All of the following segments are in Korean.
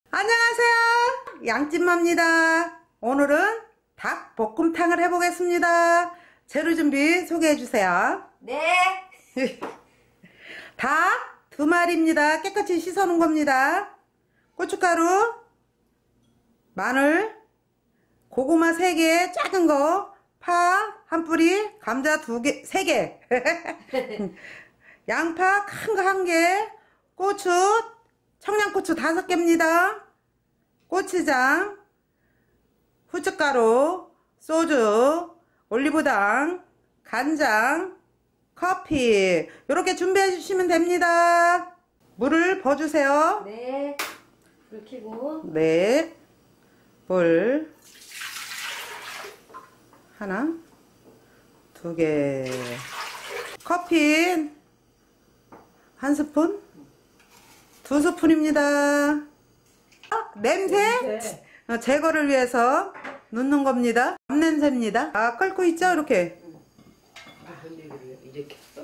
안녕하세요, 양찐맘입니다. 오늘은 닭 볶음탕을 해보겠습니다. 재료 준비 소개해 주세요. 네. 닭 2마리입니다. 깨끗이 씻어 놓은 겁니다. 고춧가루, 마늘, 고구마 3개 작은 거, 파 1뿌리, 감자 2개, 3개, 양파 큰 거 1개, 고추, 청양고추 5개입니다. 고추장, 후춧가루, 소주, 올리브당, 간장, 커피 이렇게 준비해 주시면 됩니다. 물을 부어주세요. 네. 불 켜고. 네. 물 하나, 2개. 커피 1스푼, 2스푼입니다. 냄새 제거를 위해서 넣는 겁니다. 잡냄새입니다. 끓고 있죠? 이렇게. 이렇게 했어?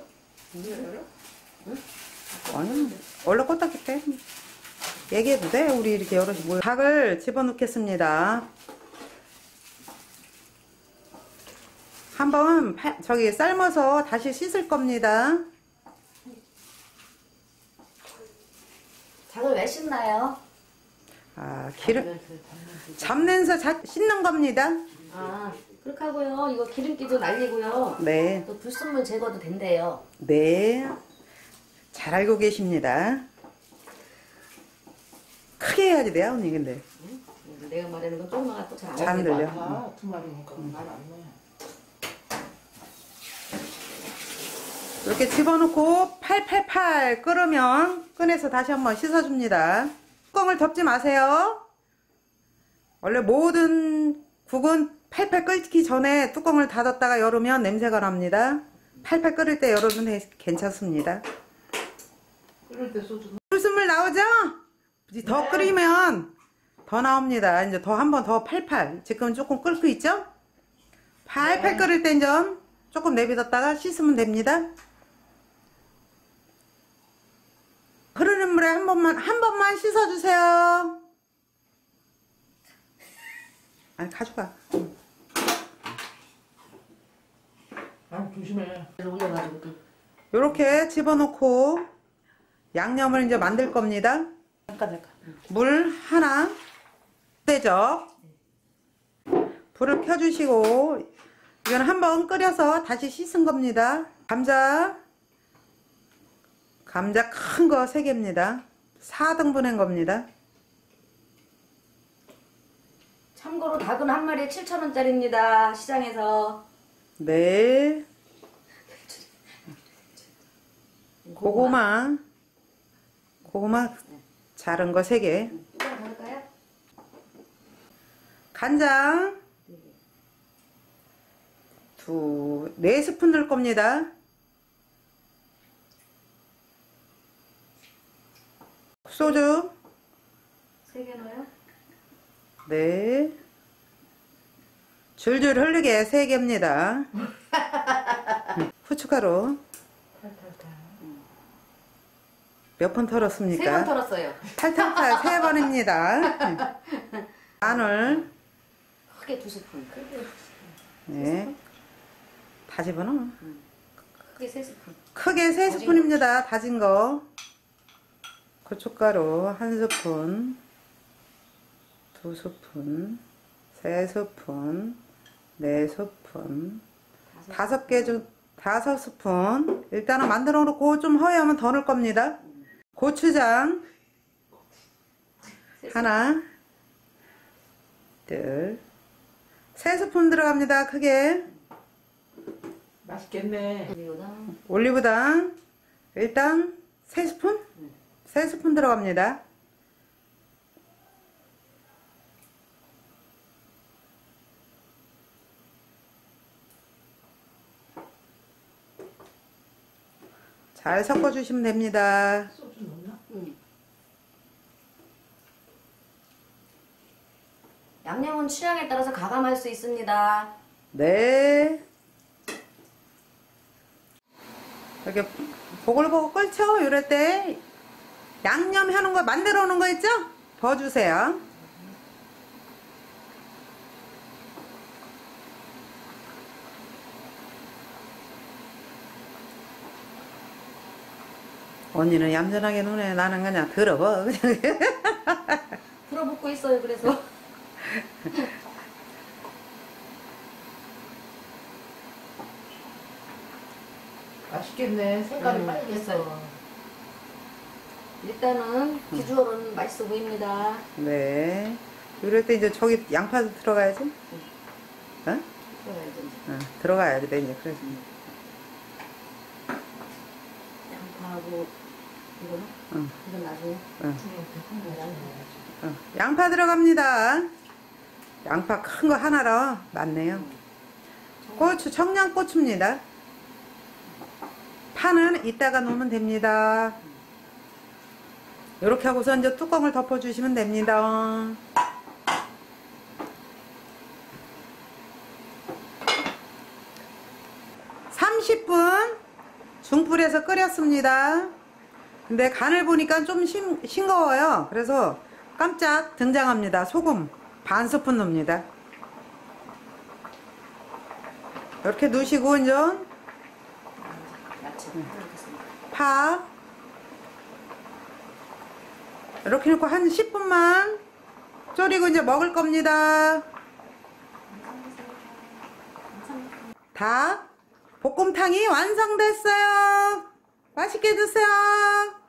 아니, 원래 껐다 켰대. 얘기해도 돼? 우리 이렇게 여럿이 모여. 닭을 집어넣겠습니다. 한번 저기 삶아서 다시 씻을 겁니다. 닭을 왜 씻나요? 기름 잡냄새 씻는 겁니다. 그렇게 하고요. 이거 기름기도 날리고요. 네. 또 불순물 제거도 된대요. 네. 잘 알고 계십니다. 크게 해야지 돼요, 언니, 근데. 내가 말하는 건 조금만 또 잘 안 잘 안 들려. 2마리니까 말 안 나. 이렇게 집어넣고 팔팔팔 끓으면 꺼내서 다시 한번 씻어줍니다. 뚜껑을 덮지 마세요. 원래 모든 국은 팔팔 끓기 전에 뚜껑을 닫았다가 열으면 냄새가 납니다. 팔팔 끓을 때 열어도 괜찮습니다. 끓을 때 소주. 불순물 나오죠? 더 네. 끓이면 더 나옵니다. 이제 더 한 번 더 팔팔. 지금 조금 끓고 있죠? 팔팔 네. 끓을 때 좀 조금 내비뒀다가 씻으면 됩니다. 흐르는 물에 한 번만 씻어주세요. 아니, 가져가. 조심해. 올려가지고 또. 요렇게 집어넣고 양념을 이제 만들 겁니다. 잠깐. 물 하나, 되죠? 불을 켜주시고, 이건 한번 끓여서 다시 씻은 겁니다. 감자 큰 거 3개입니다. 4등분 겁니다. 참고로 닭은 한 마리에 7,000원짜리입니다. 시장에서. 네. 고구마 자른 거 3개. 뚜껑 닫을까요? 간장 4스푼 넣을 겁니다. 소주 3개 넣어요? 네. 줄줄 흐르게 3개입니다. 후춧가루 몇 번 털었습니까? 3번 털었어요. 탈탈탈 3번입니다. 마늘 크게 2스푼. 네. 다 집어넣어. 크게 3스푼. 크게 3스푼입니다. 다진 거. 고춧가루 1스푼, 2스푼, 3스푼, 4스푼, 5개 중 5스푼. 일단은 만들어 놓고 좀 허위하면 더 넣을 겁니다. 고추장 하나, 둘, 3스푼 들어갑니다. 크게. 맛있겠네. 올리브당 일단 3스푼? 3스푼 들어갑니다. 잘 섞어주시면 됩니다. 소주 넣나? 양념은 취향에 따라서 가감할 수 있습니다. 네. 이렇게 보글보글 끓죠? 이럴 때 양념 하는 거 만들어 놓은 거 있죠? 버주세요. 언니는 얌전하게 노네. 나는 그냥 들어봐. 그냥. 풀어붙고 있어요, 그래서. 맛있겠네. 색깔이 음, 빨개졌어. 일단은 비주얼은 맛있어 보입니다. 네. 이럴 때 이제 저기 양파도 들어가야지. 어? 들어가야죠, 이제. 어, 들어가야 돼, 이제. 그래서. 양파하고 이거는? 응. 이건 나중에. 응. 응. 양파 들어갑니다. 양파 큰 거 하나로 많네요. 고추, 청양고추입니다. 파는 이따가 넣으면 됩니다. 이렇게 하고서 이제 뚜껑을 덮어주시면 됩니다. (30분) 중불에서 끓였습니다. 근데 간을 보니까 좀 싱거워요. 그래서 깜짝 등장합니다. 소금 반 스푼 넣습니다. 이렇게 넣으시고 이제 야채 넣겠습니다. 파 이렇게 넣고 한 10분만 졸이고 이제 먹을 겁니다. 닭 볶음탕이 완성됐어요. 맛있게 드세요.